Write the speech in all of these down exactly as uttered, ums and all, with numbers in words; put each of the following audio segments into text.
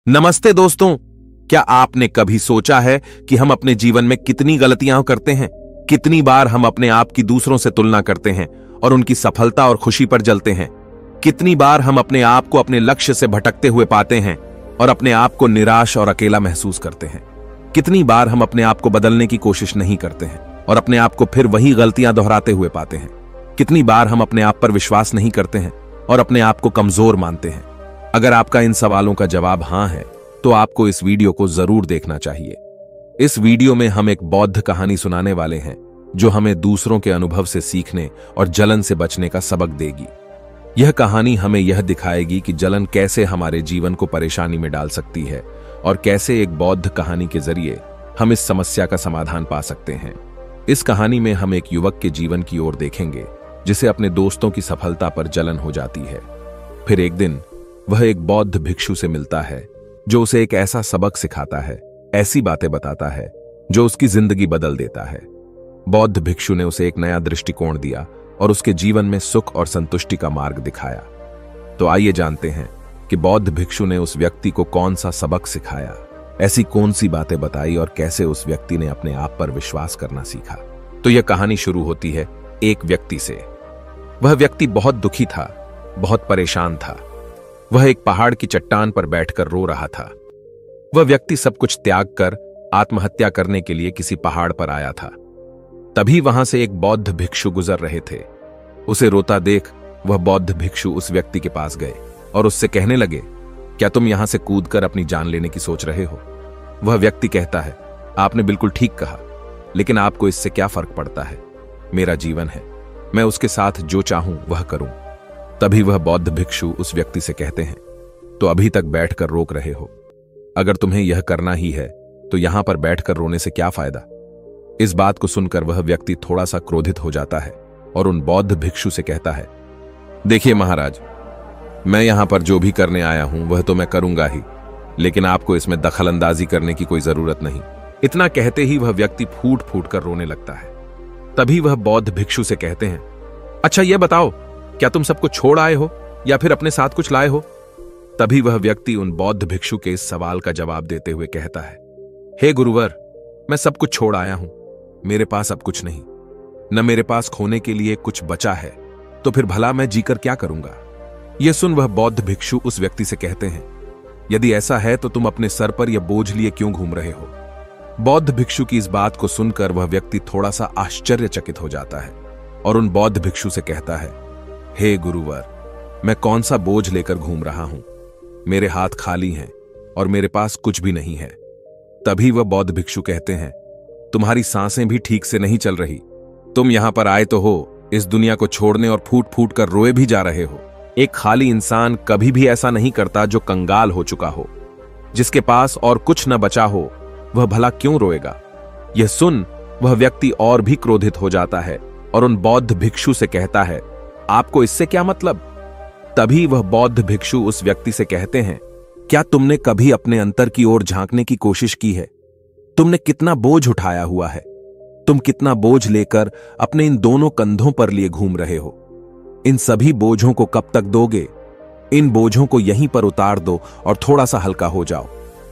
नमस्ते दोस्तों, क्या आपने कभी सोचा है कि हम अपने जीवन में कितनी गलतियां करते हैं? कितनी बार हम अपने आप की दूसरों से तुलना करते हैं और उनकी सफलता और खुशी पर जलते हैं? कितनी बार हम अपने आप को अपने लक्ष्य से भटकते हुए पाते हैं और अपने आप को निराश और अकेला महसूस करते हैं? कितनी बार हम अपने आप को बदलने की कोशिश नहीं करते हैं और अपने आप को फिर वही गलतियां दोहराते हुए पाते हैं? कितनी बार हम अपने आप पर विश्वास नहीं करते हैं और अपने आप को कमजोर मानते हैं? अगर आपका इन सवालों का जवाब हां है, तो आपको इस वीडियो को जरूर देखना चाहिए। इस वीडियो में हम एक बौद्ध कहानी सुनाने वाले हैं जो हमें दूसरों के अनुभव से सीखने और जलन से बचने का सबक देगी। यह कहानी हमें यह दिखाएगी कि जलन कैसे हमारे जीवन को परेशानी में डाल सकती है और कैसे एक बौद्ध कहानी के जरिए हम इस समस्या का समाधान पा सकते हैं। इस कहानी में हम एक युवक के जीवन की ओर देखेंगे जिसे अपने दोस्तों की सफलता पर जलन हो जाती है। फिर एक दिन वह एक बौद्ध भिक्षु से मिलता है जो उसे एक ऐसा सबक सिखाता है, ऐसी बातें बताता है जो उसकी जिंदगी बदल देता है। बौद्ध भिक्षु ने उसे एक नया दृष्टिकोण दिया और उसके जीवन में सुख और संतुष्टि का मार्ग दिखाया। तो आइए जानते हैं कि बौद्ध भिक्षु ने उस व्यक्ति को कौन सा सबक सिखाया, ऐसी कौन सी बातें बताई और कैसे उस व्यक्ति ने अपने आप पर विश्वास करना सीखा। तो यह कहानी शुरू होती है एक व्यक्ति से। वह व्यक्ति बहुत दुखी था, बहुत परेशान था। वह एक पहाड़ की चट्टान पर बैठकर रो रहा था। वह व्यक्ति सब कुछ त्याग कर आत्महत्या करने के लिए किसी पहाड़ पर आया था। तभी वहां से एक बौद्ध भिक्षु गुजर रहे थे। उसे रोता देख वह बौद्ध भिक्षु उस व्यक्ति के पास गए और उससे कहने लगे, क्या तुम यहां से कूदकर अपनी जान लेने की सोच रहे हो? वह व्यक्ति कहता है, आपने बिल्कुल ठीक कहा, लेकिन आपको इससे क्या फर्क पड़ता है? मेरा जीवन है, मैं उसके साथ जो चाहूं वह करूं। तभी वह बौद्ध भिक्षु उस व्यक्ति से कहते हैं, तो अभी तक बैठकर रोक रहे हो? अगर तुम्हें यह करना ही है तो यहां पर बैठकर रोने से क्या फायदा? इस बात को सुनकर वह व्यक्ति थोड़ा सा क्रोधित हो जाता है और उन बौद्ध भिक्षु से कहता है, देखिए महाराज, मैं यहां पर जो भी करने आया हूं वह तो मैं करूंगा ही, लेकिन आपको इसमें दखलंदाजी करने की कोई जरूरत नहीं। इतना कहते ही वह व्यक्ति फूट फूट कर रोने लगता है। तभी वह बौद्ध भिक्षु से कहते हैं, अच्छा यह बताओ, क्या तुम सबको छोड़ आए हो या फिर अपने साथ कुछ लाए हो? तभी वह व्यक्ति उन बौद्ध भिक्षु के इस सवाल का जवाब देते हुए कहता है, हे गुरुवर, मैं सब कुछ छोड़ आया हूं। मेरे पास अब कुछ नहीं, न मेरे पास खोने के लिए कुछ बचा है, तो फिर भला मैं जीकर क्या करूंगा? यह सुन वह बौद्ध भिक्षु उस व्यक्ति से कहते हैं, यदि ऐसा है तो तुम अपने सर पर यह बोझ लिए क्यों घूम रहे हो? बौद्ध भिक्षु की इस बात को सुनकर वह व्यक्ति थोड़ा सा आश्चर्यचकित हो जाता है और उन बौद्ध भिक्षु से कहता है, हे गुरुवर, मैं कौन सा बोझ लेकर घूम रहा हूं? मेरे हाथ खाली हैं और मेरे पास कुछ भी नहीं है। तभी वह बौद्ध भिक्षु कहते हैं, तुम्हारी सांसें भी ठीक से नहीं चल रही। तुम यहां पर आए तो हो इस दुनिया को छोड़ने और फूट फूट कर रोए भी जा रहे हो। एक खाली इंसान कभी भी ऐसा नहीं करता जो कंगाल हो चुका हो। जिसके पास और कुछ न बचा हो वह भला क्यों रोएगा? यह सुन वह व्यक्ति और भी क्रोधित हो जाता है और उन बौद्ध भिक्षु से कहता है, आपको इससे क्या मतलब? तभी वह बौद्ध भिक्षु उस व्यक्ति से कहते हैं, क्या तुमने कभी अपने अंतर की ओर झांकने की कोशिश की है? तुमने कितना बोझ उठाया हुआ है? तुम कितना बोझ लेकर अपने इन दोनों कंधों पर लिए घूम रहे हो? इन सभी बोझों को कब तक दोगे? इन बोझों को यहीं पर उतार दो और थोड़ा सा हल्का हो जाओ।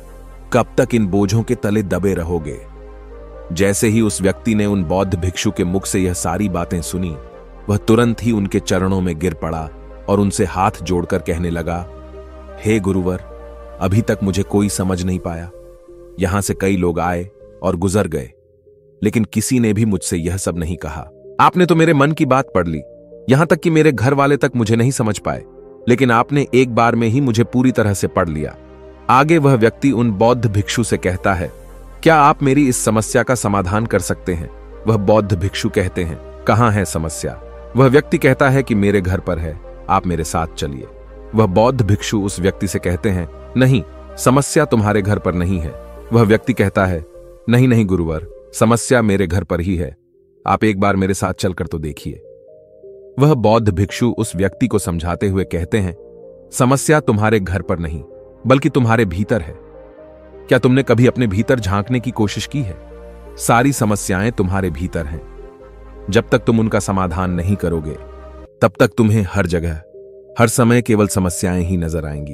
कब तक इन बोझों के तले दबे रहोगे? जैसे ही उस व्यक्ति ने उन बौद्ध भिक्षु के मुख से यह सारी बातें सुनी, वह तुरंत ही उनके चरणों में गिर पड़ा और उनसे हाथ जोड़कर कहने लगा, हे गुरुवर, अभी तक मुझे कोई समझ नहीं पाया। यहां से कई लोग आए और गुजर गए, लेकिन किसी ने भी मुझसे यह सब नहीं कहा। आपने तो मेरे मन की बात पढ़ ली, यहां तक कि मेरे घर वाले तक मुझे नहीं समझ पाए, लेकिन आपने एक बार में ही मुझे पूरी तरह से पढ़ लिया। आगे वह व्यक्ति उन बौद्ध भिक्षु से कहता है, क्या आप मेरी इस समस्या का समाधान कर सकते हैं? वह बौद्ध भिक्षु कहते हैं, कहां है समस्या? वह व्यक्ति कहता है कि मेरे घर पर है, आप मेरे साथ चलिए। वह बौद्ध भिक्षु उस व्यक्ति से कहते हैं, नहीं, समस्या तुम्हारे घर पर नहीं है। वह व्यक्ति कहता है, नहीं नहीं गुरुवर, समस्या मेरे घर पर ही है, आप एक बार मेरे साथ चलकर तो देखिए। वह बौद्ध भिक्षु उस व्यक्ति को समझाते हुए कहते हैं, समस्या तुम्हारे घर पर नहीं बल्कि तुम्हारे भीतर है। क्या तुमने कभी अपने भीतर झांकने की कोशिश की है? सारी समस्याएं तुम्हारे भीतर हैं। जब तक तुम उनका समाधान नहीं करोगे तब तक तुम्हें हर जगह हर समय केवल समस्याएं ही नजर आएंगी।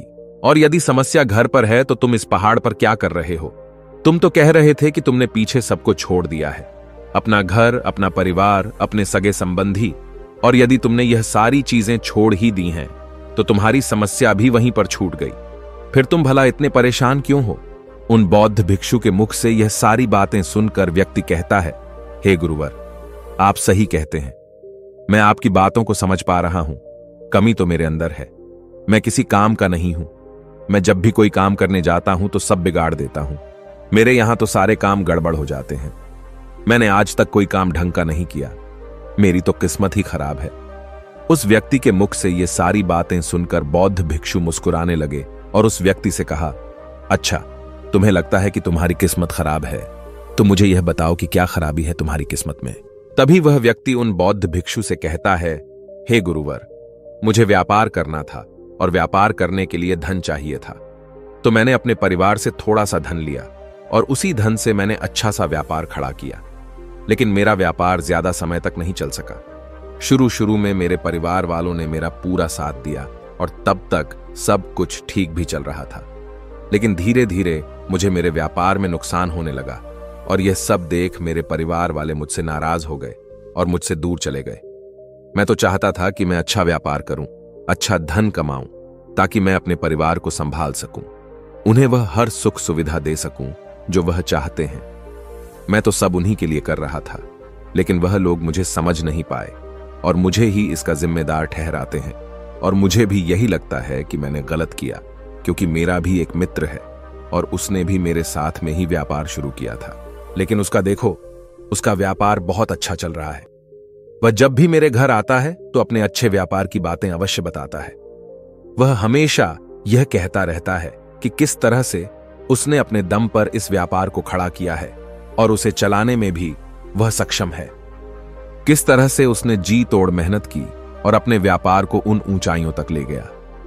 और यदि समस्या घर पर है तो तुम इस पहाड़ पर क्या कर रहे हो? तुम तो कह रहे थे कि तुमने पीछे सबको छोड़ दिया है, अपना घर, अपना परिवार, अपने सगे संबंधी, और यदि तुमने यह सारी चीजें छोड़ ही दी हैं तो तुम्हारी समस्या भी वहीं पर छूट गई। फिर तुम भला इतने परेशान क्यों हो? उन बौद्ध भिक्षु के मुख से यह सारी बातें सुनकर व्यक्ति कहता है, हे गुरुवर, आप सही कहते हैं। मैं आपकी बातों को समझ पा रहा हूं। कमी तो मेरे अंदर है। मैं किसी काम का नहीं हूं। मैं जब भी कोई काम करने जाता हूं तो सब बिगाड़ देता हूं। मेरे यहां तो सारे काम गड़बड़ हो जाते हैं। मैंने आज तक कोई काम ढंग का नहीं किया। मेरी तो किस्मत ही खराब है। उस व्यक्ति के मुख से ये सारी बातें सुनकर बौद्ध भिक्षु मुस्कुराने लगे और उस व्यक्ति से कहा, अच्छा, तुम्हें लगता है कि तुम्हारी किस्मत खराब है, तो मुझे यह बताओ कि क्या खराबी है तुम्हारी किस्मत में। तभी वह व्यक्ति उन बौद्ध भिक्षु से कहता है, हे गुरुवर, मुझे व्यापार करना था और व्यापार करने के लिए धन चाहिए था, तो मैंने अपने परिवार से थोड़ा सा धन लिया और उसी धन से मैंने अच्छा सा व्यापार खड़ा किया। लेकिन मेरा व्यापार ज्यादा समय तक नहीं चल सका। शुरू शुरू में मेरे परिवार वालों ने मेरा पूरा साथ दिया और तब तक सब कुछ ठीक भी चल रहा था। लेकिन धीरे धीरे मुझे मेरे व्यापार में नुकसान होने लगा और यह सब देख मेरे परिवार वाले मुझसे नाराज हो गए और मुझसे दूर चले गए। मैं तो चाहता था कि मैं अच्छा व्यापार करूं, अच्छा धन कमाऊं, ताकि मैं अपने परिवार को संभाल सकूं, उन्हें वह हर सुख सुविधा दे सकूं जो वह चाहते हैं। मैं तो सब उन्हीं के लिए कर रहा था, लेकिन वह लोग मुझे समझ नहीं पाए और मुझे ही इसका जिम्मेदार ठहराते हैं। और मुझे भी यही लगता है कि मैंने गलत किया, क्योंकि मेरा भी एक मित्र है और उसने भी मेरे साथ में ही व्यापार शुरू किया था। लेकिन उसका देखो, उसका व्यापार बहुत अच्छा चल रहा है। वह जब भी मेरे घर आता है तो अपने अच्छे व्यापार की बातें अवश्य बताता है। वह हमेशा यह कहता रहता है कि किस तरह से उसने अपने दम पर इस व्यापार को खड़ा किया है और उसे चलाने में भी वह सक्षम है। किस तरह से उसने जी तोड़ मेहनत की और अपने व्यापार को उन ऊंचाइयों तक ले गया।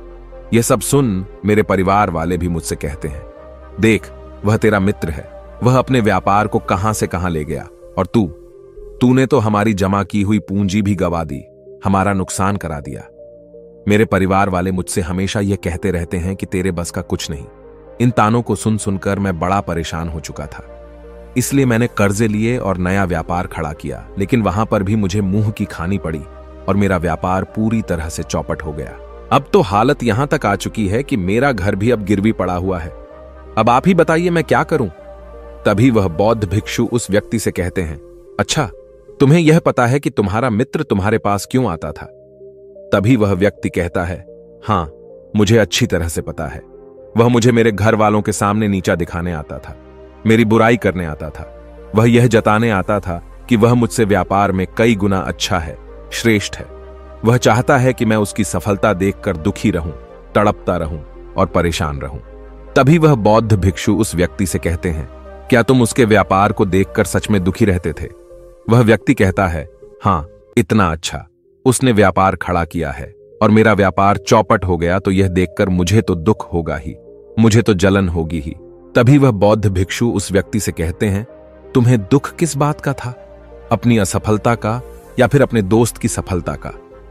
यह सब सुन मेरे परिवार वाले भी मुझसे कहते हैं, देख, वह तेरा मित्र है, वह अपने व्यापार को कहां से कहां ले गया, और तू तूने तो हमारी जमा की हुई पूंजी भी गवा दी, हमारा नुकसान करा दिया। मेरे परिवार वाले मुझसे हमेशा यह कहते रहते हैं कि तेरे बस का कुछ नहीं। इन तानों को सुन सुनकर मैं बड़ा परेशान हो चुका था। इसलिए मैंने कर्जे लिए और नया व्यापार खड़ा किया, लेकिन वहां पर भी मुझे मुंह की खानी पड़ी और मेरा व्यापार पूरी तरह से चौपट हो गया। अब तो हालत यहां तक आ चुकी है कि मेरा घर भी अब गिरवी पड़ा हुआ है। अब आप ही बताइए मैं क्या करूं? तभी वह बौद्ध भिक्षु उस व्यक्ति से कहते हैं, अच्छा, तुम्हें यह पता है कि तुम्हारा मित्र तुम्हारे पास क्यों आता था? तभी वह व्यक्ति कहता है, हां, मुझे अच्छी तरह से पता है। वह मुझे मेरे घर वालों के सामने नीचा दिखाने आता था, मेरी बुराई करने आता था। वह यह जताने आता था कि वह मुझसे व्यापार में कई गुना अच्छा है, श्रेष्ठ है। वह चाहता है कि मैं उसकी सफलता देखकर दुखी रहूं, तड़पता रहूं और परेशान रहूं। तभी वह बौद्ध भिक्षु उस व्यक्ति से कहते हैं, क्या तुम उसके व्यापार को देखकर सच में दुखी रहते थे? वह व्यक्ति कहता है, हां, इतना अच्छा उसने व्यापार खड़ा किया है और मेरा व्यापार चौपट हो गया तो यह देखकर मुझे तो दुख होगा ही, मुझे तो जलन होगी ही। तभी वह बौद्ध भिक्षु उस व्यक्ति से कहते हैं, तुम्हें दुख किस बात का था? अपनी असफलता का या फिर अपने दोस्त की सफलता का?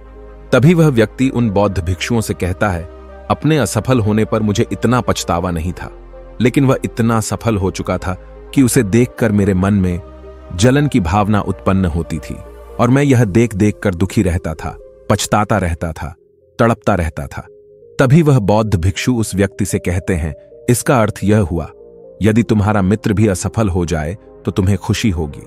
तभी वह व्यक्ति उन बौद्ध भिक्षुओं से कहता है, अपने असफल होने पर मुझे इतना पछतावा नहीं था, लेकिन वह इतना सफल हो चुका था कि उसे देखकर मेरे मन में जलन की भावना उत्पन्न होती थी और मैं यह देख देख कर दुखी रहता था, पछताता रहता था, तड़पता रहता था। तभी वह बौद्ध भिक्षु उस व्यक्ति से कहते हैं, इसका अर्थ यह हुआ, यदि तुम्हारा मित्र भी असफल हो जाए तो तुम्हें खुशी होगी।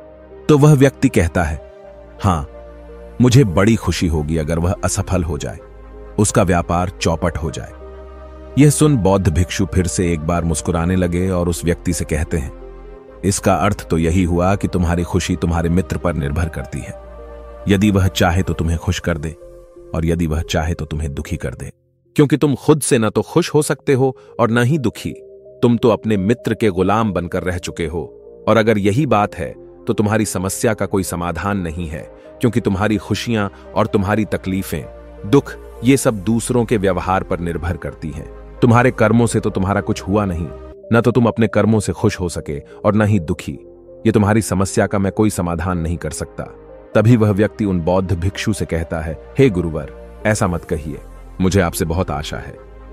तो वह व्यक्ति कहता है, हां, मुझे बड़ी खुशी होगी अगर वह असफल हो जाए, उसका व्यापार चौपट हो जाए। यह सुन बौद्ध भिक्षु फिर से एक बार मुस्कुराने लगे और उस व्यक्ति से कहते हैं, इसका अर्थ तो यही हुआ कि तुम्हारी खुशी तुम्हारे मित्र पर निर्भर करती है। यदि वह चाहे तो तुम्हें खुश कर दे और यदि वह चाहे तो तुम्हें दुखी कर दे, क्योंकि तुम खुद से न तो खुश हो सकते हो और न ही दुखी। तुम तो अपने मित्र के गुलाम बनकर रह चुके हो, और अगर यही बात है तो तुम्हारी समस्या का कोई समाधान नहीं है, क्योंकि तुम्हारी खुशियां और तुम्हारी तकलीफें, दुख, ये सब दूसरों के व्यवहार पर निर्भर करती हैं। तुम्हारे कर्मों से तो तुम्हारा कुछ हुआ नहीं, न तो तुम अपने कर्मों से खुश हो सके और न ही दुखी। ये तुम्हारी समस्या का मैं कोई समाधान नहीं कर सकता। तभी वह व्यक्ति उन बौद्ध भिक्षु से कहता है, हे गुरुवर, ऐसा मत कहिए, मुझे आपसे बहुत आशा है,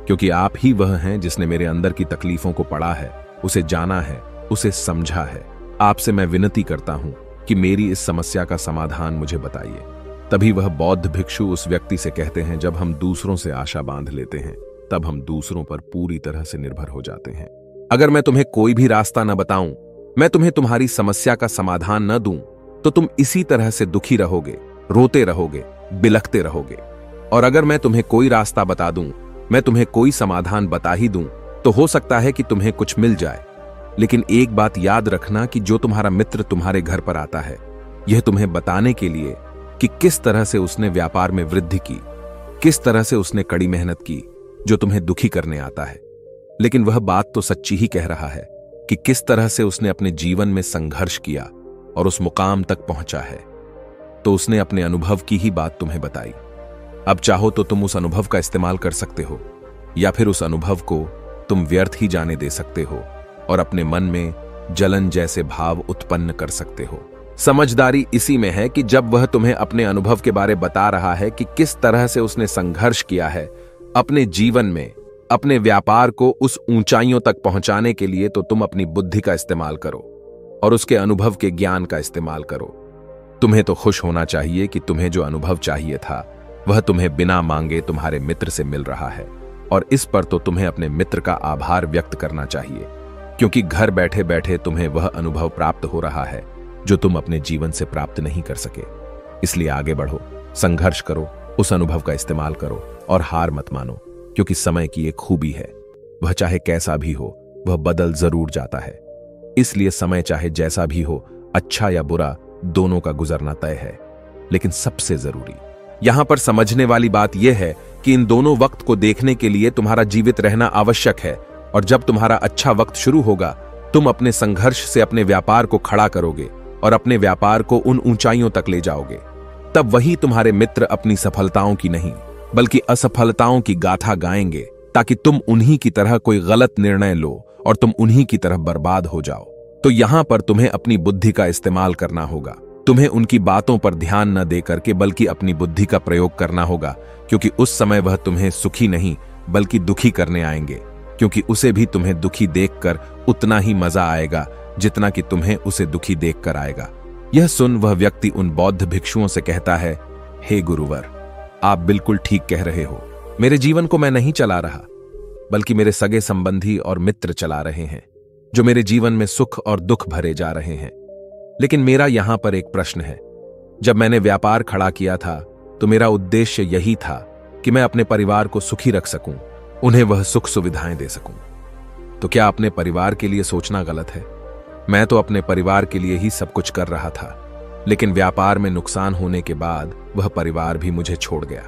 क्योंकि आप ही वह हैं जिसने मेरे अंदर की तकलीफों को पढ़ा है, उसे जाना है, उसे समझा है। आपसे मैं विनती करता हूं कि मेरी इस समस्या का समाधान मुझे बताइए। तभी वह बौद्ध भिक्षु उस व्यक्ति से कहते हैं, जब हम दूसरों से आशा बांध लेते हैं तब हम दूसरों पर पूरी तरह से निर्भर हो जाते हैं। अगर मैं तुम्हें कोई भी रास्ता न बताऊं, मैं तुम्हें तुम्हारी समस्या का समाधान न दूं, तो तुम इसी तरह से दुखी रहोगे, रोते रहोगे, बिलखते रहोगे। और अगर मैं तुम्हें कोई रास्ता बता दूं, मैं तुम्हें कोई समाधान बता ही दूं, तो हो सकता है कि तुम्हें कुछ मिल जाए। लेकिन एक बात याद रखना कि जो तुम्हारा मित्र तुम्हारे घर पर आता है, यह तुम्हें बताने के लिए कि किस तरह से उसने व्यापार में वृद्धि की, किस तरह से उसने कड़ी मेहनत की, जो तुम्हें दुखी करने आता है। लेकिन वह बात तो सच्ची ही कह रहा है कि किस तरह से उसने अपने जीवन में संघर्ष किया और उस मुकाम तक पहुंचा है। तो उसने अपने अनुभव की ही बात तुम्हें बताई। अब चाहो तो तुम उस अनुभव का इस्तेमाल कर सकते हो, या फिर उस अनुभव को तुम व्यर्थ ही जाने दे सकते हो और अपने मन में जलन जैसे भाव उत्पन्न कर सकते हो। समझदारी इसी में है कि जब वह तुम्हें अपने अनुभव के बारे बता रहा है कि किस तरह से उसने संघर्ष किया है अपने जीवन में, अपने व्यापार को उस ऊंचाइयों तक पहुंचाने के लिए, तो तुम अपनी बुद्धि का इस्तेमाल करो और उसके अनुभव के ज्ञान का इस्तेमाल करो। तुम्हें तो खुश होना चाहिए कि तुम्हें जो अनुभव चाहिए था वह तुम्हें बिना मांगे तुम्हारे मित्र से मिल रहा है, और इस पर तो तुम्हें अपने मित्र का आभार व्यक्त करना चाहिए, क्योंकि घर बैठे बैठे तुम्हें वह अनुभव प्राप्त हो रहा है जो तुम अपने जीवन से प्राप्त नहीं कर सके। इसलिए आगे बढ़ो, संघर्ष करो, उस अनुभव का इस्तेमाल करो और हार मत मानो, क्योंकि समय की एक खूबी है, वह चाहे कैसा भी हो वह बदल जरूर जाता है। इसलिए समय चाहे जैसा भी हो, अच्छा या बुरा, दोनों का गुजरना तय है। लेकिन सबसे जरूरी यहां पर समझने वाली बात यह है कि इन दोनों वक्त को देखने के लिए तुम्हारा जीवित रहना आवश्यक है, और जब तुम्हारा अच्छा वक्त शुरू होगा, तुम अपने संघर्ष से अपने व्यापार को खड़ा करोगे और अपने व्यापार को उन ऊंचाइयों तक ले जाओगे। तब वही तुम्हारे मित्र अपनी सफलताओं की नहीं बल्कि असफलताओं की गाथा गाएंगे, ताकि तुम उन्हीं की तरह कोई गलत निर्णय लो और तुम उन्हीं की तरह बर्बाद हो जाओ। तो यहां पर तुम्हें अपनी बुद्धि का इस्तेमाल करना होगा। तुम्हें उनकी बातों पर ध्यान न दे करके बल्कि अपनी बुद्धि का प्रयोग करना होगा, क्योंकि उस समय वह तुम्हें सुखी नहीं बल्कि दुखी करने आएंगे, क्योंकि उसे भी तुम्हें दुखी देखकर उतना ही मजा आएगा जितना कि तुम्हें उसे दुखी देखकर आएगा। यह सुन वह व्यक्ति उन बौद्ध भिक्षुओं से कहता है, हे गुरुवर, आप बिल्कुल ठीक कह रहे हो। मेरे जीवन को मैं नहीं चला रहा, बल्कि मेरे सगे संबंधी और मित्र चला रहे हैं, जो मेरे जीवन में सुख और दुख भरे जा रहे हैं। लेकिन मेरा यहां पर एक प्रश्न है। जब मैंने व्यापार खड़ा किया था तो मेरा उद्देश्य यही था कि मैं अपने परिवार को सुखी रख सकूं, उन्हें वह सुख सुविधाएं दे सकूं। तो क्या अपने परिवार के लिए सोचना गलत है? मैं तो अपने परिवार के लिए ही सब कुछ कर रहा था, लेकिन व्यापार में नुकसान होने के बाद वह परिवार भी मुझे छोड़ गया।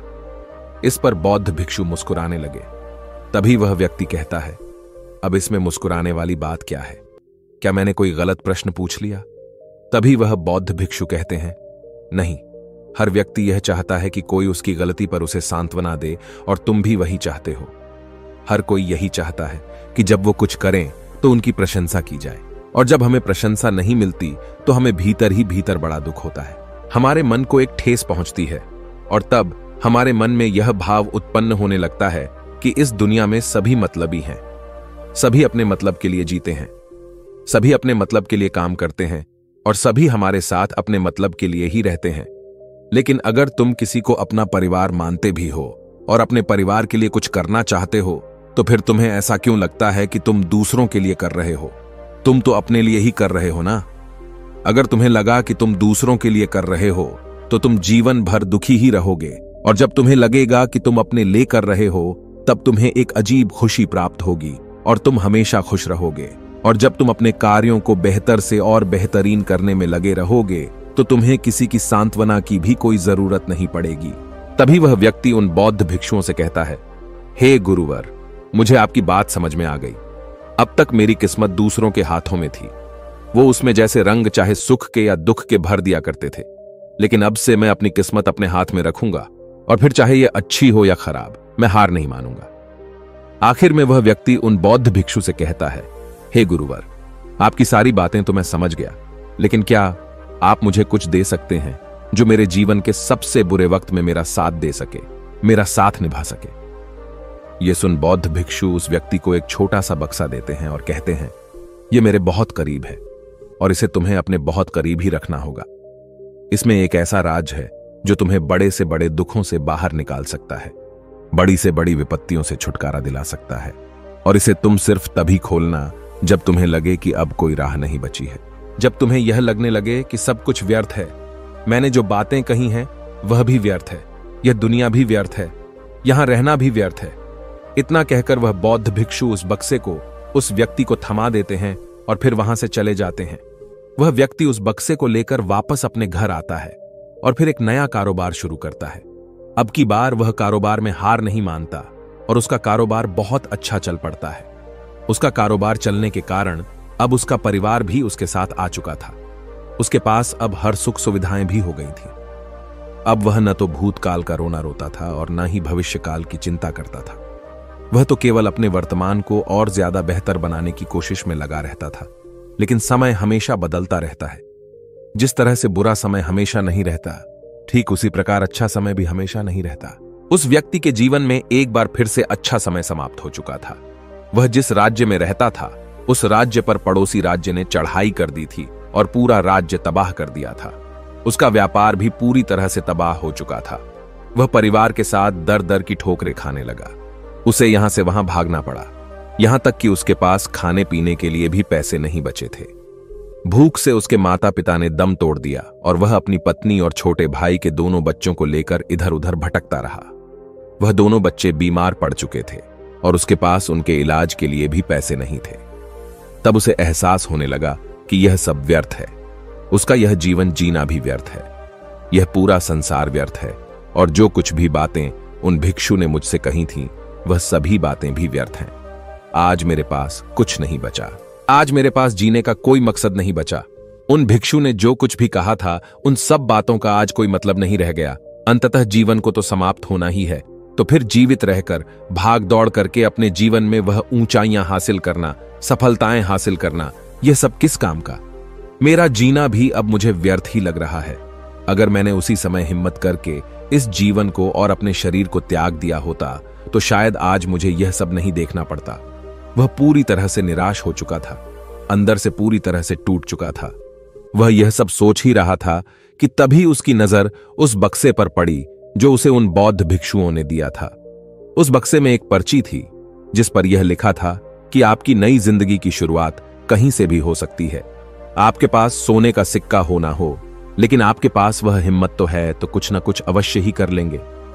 इस पर बौद्ध भिक्षु मुस्कुराने लगे। तभी वह व्यक्ति कहता है, अब इसमें मुस्कुराने वाली बात क्या है? क्या मैंने कोई गलत प्रश्न पूछ लिया? तभी वह बौद्ध भिक्षु कहते हैं, नहीं, हर व्यक्ति यह चाहता है कि कोई उसकी गलती पर उसे सांत्वना दे, और तुम भी वही चाहते हो। हर कोई यही चाहता है कि जब वो कुछ करें तो उनकी प्रशंसा की जाए, और जब हमें प्रशंसा नहीं मिलती तो हमें भीतर ही भीतर बड़ा दुख होता है। हमारे मन को एक ठेस पहुंचती है, और तब हमारे मन में यह भाव उत्पन्न होने लगता है कि इस दुनिया में सभी मतलबी हैं, सभी अपने मतलब के लिए जीते हैं, सभी अपने मतलब के लिए काम करते हैं, और सभी हमारे साथ अपने मतलब के लिए ही रहते हैं। लेकिन अगर तुम किसी को अपना परिवार मानते भी हो और अपने परिवार के लिए कुछ करना चाहते हो, तो फिर तुम्हें ऐसा क्यों लगता है कि तुम दूसरों के लिए कर रहे हो? तुम तो अपने लिए ही कर रहे हो ना। अगर तुम्हें लगा कि तुम दूसरों के लिए कर रहे हो तो तुम जीवन भर दुखी ही रहोगे, और जब तुम्हें लगेगा कि तुम अपने लिए कर रहे हो तब तुम्हें एक अजीब खुशी प्राप्त होगी और तुम हमेशा खुश रहोगे। और जब तुम अपने कार्यों को बेहतर से और बेहतरीन करने में लगे रहोगे तो तुम्हें किसी की सांत्वना की भी कोई जरूरत नहीं पड़ेगी। तभी वह व्यक्ति उन बौद्ध भिक्षुओं से कहता है, हे गुरुवर, मुझे आपकी बात समझ में आ गई। अब तक मेरी किस्मत दूसरों के हाथों में थी, वो उसमें जैसे रंग चाहे सुख के या दुख के भर दिया करते थे। लेकिन अब से मैं अपनी किस्मत अपने हाथ में रखूंगा, और फिर चाहे यह अच्छी हो या खराब, मैं हार नहीं मानूंगा। आखिर में वह व्यक्ति उन बौद्ध भिक्षु से कहता है, हे गुरुवर, आपकी सारी बातें तो मैं समझ गया, लेकिन क्या आप मुझे कुछ दे सकते हैं जो मेरे जीवन के सबसे बुरे वक्त में मेरा साथ दे सके, मेरा साथ निभा सके? ये सुन बौद्ध भिक्षु उस व्यक्ति को एक छोटा सा बक्सा देते हैं और कहते हैं, ये मेरे बहुत करीब है और इसे तुम्हें अपने बहुत करीब ही रखना होगा। इसमें एक ऐसा राज है जो तुम्हें बड़े से बड़े दुखों से बाहर निकाल सकता है, बड़ी से बड़ी विपत्तियों से छुटकारा दिला सकता है, और इसे तुम सिर्फ तभी खोलना जब तुम्हें लगे कि अब कोई राह नहीं बची है, जब तुम्हें यह लगने लगे कि सब कुछ व्यर्थ है, मैंने जो बातें कही हैं वह भी व्यर्थ है, यह दुनिया भी व्यर्थ है, यहां रहना भी व्यर्थ है। इतना कहकर वह बौद्ध भिक्षु उस बक्से को उस व्यक्ति को थमा देते हैं और फिर वहां से चले जाते हैं। वह व्यक्ति उस बक्से को लेकर वापस अपने घर आता है और फिर एक नया कारोबार शुरू करता है। अब की बार वह कारोबार में हार नहीं मानता और उसका कारोबार बहुत अच्छा चल पड़ता है। उसका कारोबार चलने के कारण अब उसका परिवार भी उसके साथ आ चुका था। उसके पास अब हर सुख सुविधाएं भी हो गई थी। अब वह न तो भूतकाल का रोना रोता था और न ही भविष्यकाल की चिंता करता था। वह तो केवल अपने वर्तमान को और ज्यादा बेहतर बनाने की कोशिश में लगा रहता था। लेकिन समय हमेशा बदलता रहता है। जिस तरह से बुरा समय हमेशा नहीं रहता, ठीक उसी प्रकार अच्छा समय भी हमेशा नहीं रहता। उस व्यक्ति के जीवन में एक बार फिर से अच्छा समय समाप्त हो चुका था। वह जिस राज्य में रहता था उस राज्य पर पड़ोसी राज्य ने चढ़ाई कर दी थी और पूरा राज्य तबाह कर दिया था। उसका व्यापार भी पूरी तरह से तबाह हो चुका था। वह परिवार के साथ दर दर की ठोकरें खाने लगा। उसे यहां से वहां भागना पड़ा, यहां तक कि उसके पास खाने पीने के लिए भी पैसे नहीं बचे थे। भूख से उसके माता पिता ने दम तोड़ दिया और वह अपनी पत्नी और छोटे भाई के दोनों बच्चों को लेकर इधर उधर भटकता रहा। वह दोनों बच्चे बीमार पड़ चुके थे और उसके पास उनके इलाज के लिए भी पैसे नहीं थे। तब उसे एहसास होने लगा कि यह सब व्यर्थ है। उसका यह जीवन जीना भी व्यर्थ है, यह पूरा संसार व्यर्थ है, और जो कुछ भी बातें उन भिक्षु ने मुझसे कही थीं वह सभी बातें भी व्यर्थ हैं। आज मेरे पास कुछ नहीं बचा, आज मेरे पास जीने का कोई मकसद नहीं बचा। उन भिक्षु ने जो कुछ भी कहा था उन सब बातों का आज कोई मतलब नहीं रह गया। अंततः जीवन को तो समाप्त होना ही है, तो फिर जीवित रहकर भाग दौड़ करके अपने जीवन में वह ऊंचाइयां हासिल करना, सफलताएं हासिल करना, यह सब किस काम का? मेरा जीना भी अब मुझे व्यर्थ ही लग रहा है। अगर मैंने उसी समय हिम्मत करके इस जीवन को और अपने शरीर को त्याग दिया होता तो शायद आज मुझे यह सब नहीं देखना पड़ता। वह पूरी तरह से निराश हो चुका था, अंदर से पूरी तरह से टूट चुका था। वह यह सब सोच ही रहा था कि तभी उसकी नजर उस बक्से पर पड़ी जो उसे उन बौद्ध भिक्षुओं ने दिया था। उस बक्से में एक पर्ची थी जिस पर यह लिखा था कि आपकी नई जिंदगी की शुरुआत कहीं से भी हो सकती है। आपके पास सोने का सिक्का हो ना हो, लेकिन आपके पास वह हिम्मत तो है, तो कुछ ना कुछ अवश्य ही कर लेंगे।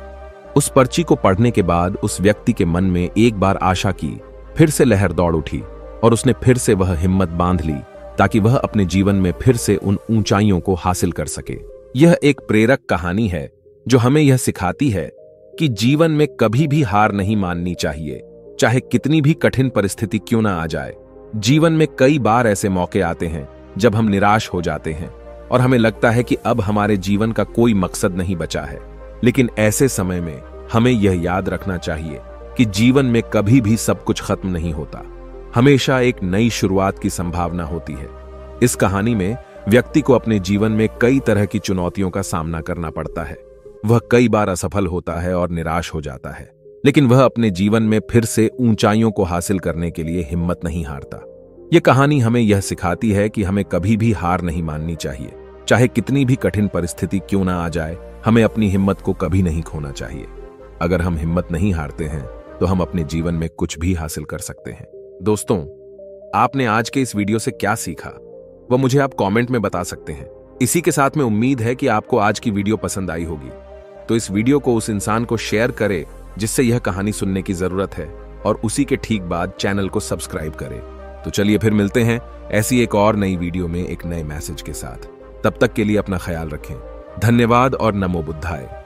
उस पर्ची को पढ़ने के बाद उस व्यक्ति के मन में एक बार आशा की फिर से लहर दौड़ उठी और उसने फिर से वह हिम्मत बांध ली ताकि वह अपने जीवन में फिर से उन ऊंचाइयों को हासिल कर सके। यह एक प्रेरक कहानी है जो हमें यह सिखाती है कि जीवन में कभी भी हार नहीं माननी चाहिए, चाहे कितनी भी कठिन परिस्थिति क्यों ना आ जाए। जीवन में कई बार ऐसे मौके आते हैं जब हम निराश हो जाते हैं और हमें लगता है कि अब हमारे जीवन का कोई मकसद नहीं बचा है। लेकिन ऐसे समय में हमें यह याद रखना चाहिए कि जीवन में कभी भी सब कुछ खत्म नहीं होता, हमेशा एक नई शुरुआत की संभावना होती है। इस कहानी में व्यक्ति को अपने जीवन में कई तरह की चुनौतियों का सामना करना पड़ता है। वह कई बार असफल होता है और निराश हो जाता है, लेकिन वह अपने जीवन में फिर से ऊंचाइयों को हासिल करने के लिए हिम्मत नहीं हारता। यह कहानी हमें यह सिखाती है कि हमें कभी भी हार नहीं माननी चाहिए, चाहे कितनी भी कठिन परिस्थिति क्यों ना आ जाए। हमें अपनी हिम्मत को कभी नहीं खोना चाहिए। अगर हम हिम्मत नहीं हारते हैं तो हम अपने जीवन में कुछ भी हासिल कर सकते हैं। दोस्तों, आपने आज के इस वीडियो से क्या सीखा वह मुझे आप कमेंट में बता सकते हैं। इसी के साथ में उम्मीद है कि आपको आज की वीडियो पसंद आई होगी, तो इस वीडियो को उस इंसान को शेयर करें जिससे यह कहानी सुनने की जरूरत है, और उसी के ठीक बाद चैनल को सब्सक्राइब करें। तो चलिए फिर मिलते हैं ऐसी एक और नई वीडियो में एक नए मैसेज के साथ। तब तक के लिए अपना ख्याल रखें। धन्यवाद और नमो बुद्धाय।